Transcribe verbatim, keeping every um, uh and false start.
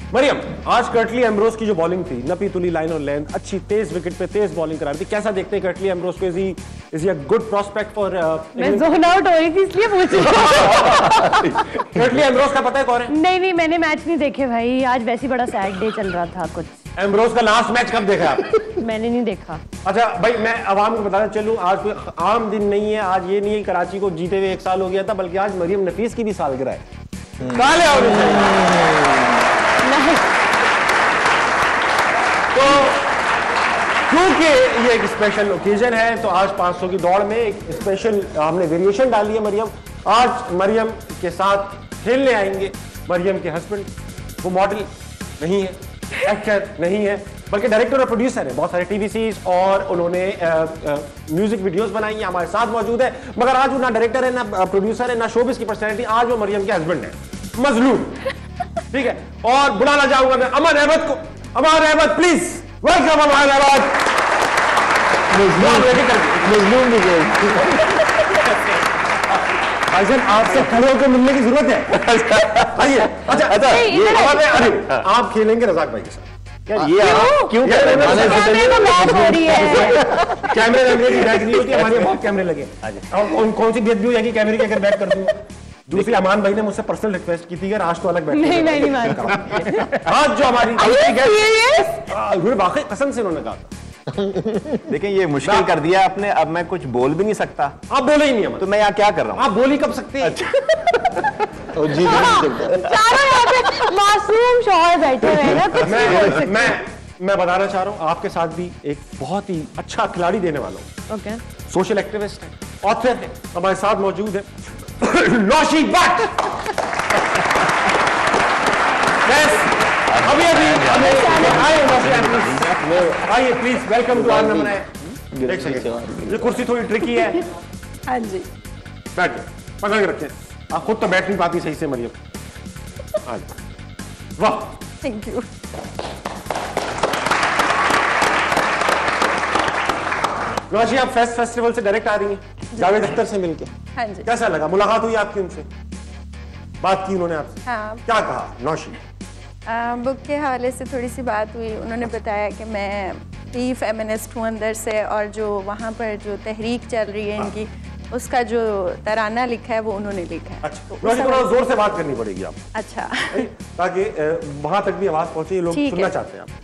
मरियम, आज Curtly Ambrose की जो बॉलिंग थी, नपी तुली लाइन और लेंथ, अच्छी तेज विकेट पे तेज बॉलिंग करा रही थी, कैसा देखते हैं कर्टली एम्ब्रोस को? Is he is he a good prospect for? मैं जोन आउट हो रही थी इसलिए पूछ रही हूं। कर्टली एम्ब्रोस का पता है कौन है? नहीं नहीं, मैंने मैच नहीं देखे भाई, आज वैसे बड़ा सैड डे चल रहा था कुछ। एम्ब्रोस का लास्ट मैच कब देखा आपने? मैंने नहीं देखा। अच्छा भाई, मैं अवाम को बताना चलूं, आज कोई आम दिन नहीं है। आज ये नहीं है कराची को जीते हुए एक साल हो गया था, बल्कि आज मरियम नफीस की भी सालगिरह है। काले होने चाहिए। तो क्योंकि ये एक स्पेशल ओकेजन है, तो आज पाँच सौ की दौड़ में एक स्पेशल हमने वेरिएशन डाली है। मरियम आज मरियम के साथ खेलने आएंगे। मरियम के हस्बैंड, वो मॉडल नहीं है, एक्टर नहीं है, बल्कि डायरेक्टर और प्रोड्यूसर है बहुत सारे टीवी सीरीज, और उन्होंने म्यूजिक वीडियोस बनाई हैं, हमारे साथ मौजूद है। मगर आज वो ना डायरेक्टर है, ना प्रोड्यूसर है, ना शोबिस की पर्सनैलिटी। आज वो मरियम के हस्बैंड है, मजलूम। ठीक है, और बुलाना चाहूंगा मैं अमन अहमद को। Aman Ahmed please welcome. अमन अहमद मजलूम भाईजान, आपसे खड़े होकर मिलने की जरूरत है। आइए। अच्छा अच्छा, ये आप खेलेंगे रज़ाक भाई के साथ। यार ये आप क्यों कर रहे हैं? कैमरे लगे की बैक नहीं होती, हमारे बहुत कैमरे लगे। और कौन सी बेइज्जती हो जाएगी कैमरे की अगर बैक कर दूं? दूसरी, अमान भाई ने मुझसे पर्सनल रिक्वेस्ट की थी, आज तो अलग बैठ। नहीं नहीं नहीं मानता। आज जो हमारी वाकई कसम से उन्होंने कहा था। देखिए ये मुश्किल कर दिया आपने, अब मैं कुछ बोल भी नहीं सकता। आप बोले ही नहीं है, तो मैं यहाँ क्या कर रहा हूँ? आप बोल ही कब सकते हैं? चारों यहाँ पे मासूम शौहर बैठे हुए हैं ना, कुछ नहीं बोल सकते। मैं मैं बताना चाह रहा हूँ, आपके साथ भी एक बहुत ही अच्छा खिलाड़ी देने वाला हूँ। ओके, सोशल एक्टिविस्ट है, ऑथर है, हमारे साथ मौजूद है नौशी भट्ट। अभी अभी आइए please, welcome to R Naman. एक सेकंड, ये कुर्सी थोड़ी ट्रिकी है। हाँ जी, बैठ पकड़ के रखें। आप खुद तो बैठ नहीं पाती सही से मरियम। वाह, थैंक यू। नौशी, आप फेस्ट फेस्टिवल से डायरेक्ट आ रही हैं जावेद अख्तर से मिलके। हाँ जी। कैसा लगा? मुलाकात हुई आपकी उनसे? बात की उन्होंने आपसे? हाँ। क्या कहा नौशी? बुक के हवाले से थोड़ी सी बात हुई। उन्होंने बताया कि मैं भी फेमिनिस्ट हूँ अंदर से, और जो वहाँ पर जो तहरीक चल रही है इनकी, उसका जो तराना लिखा है वो उन्होंने लिखा है। अच्छा, नौशी थोड़ा जोर से बात करनी पड़ेगी आप। अच्छा, ताकि वहां तक भी आवाज पहुंचे, ये लोग सुनना चाहते हैं आप।